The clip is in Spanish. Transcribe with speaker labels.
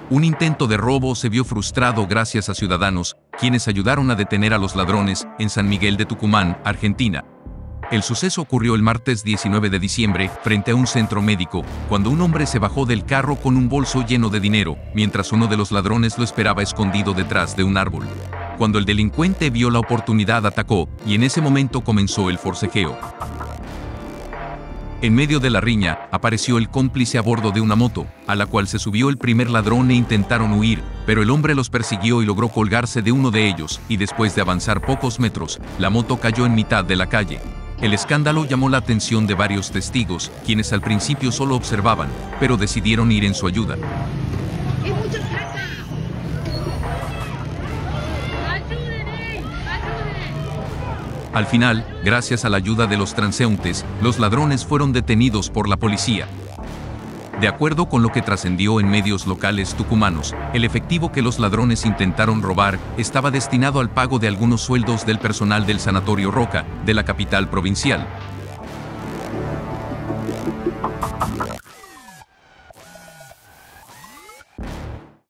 Speaker 1: Un intento de robo se vio frustrado gracias a ciudadanos, quienes ayudaron a detener a los ladrones en San Miguel de Tucumán, Argentina. El suceso ocurrió el martes 19 de diciembre, frente a un centro médico, cuando un hombre se bajó del carro con un bolso lleno de dinero, mientras uno de los ladrones lo esperaba escondido detrás de un árbol. Cuando el delincuente vio la oportunidad, atacó, y en ese momento comenzó el forcejeo. En medio de la riña, apareció el cómplice a bordo de una moto, a la cual se subió el primer ladrón e intentaron huir, pero el hombre los persiguió y logró colgarse de uno de ellos, y después de avanzar pocos metros, la moto cayó en mitad de la calle. El escándalo llamó la atención de varios testigos, quienes al principio solo observaban, pero decidieron ir en su ayuda. Al final, gracias a la ayuda de los transeúntes, los ladrones fueron detenidos por la policía. De acuerdo con lo que trascendió en medios locales tucumanos, el efectivo que los ladrones intentaron robar estaba destinado al pago de algunos sueldos del personal del Sanatorio Roca, de la capital provincial.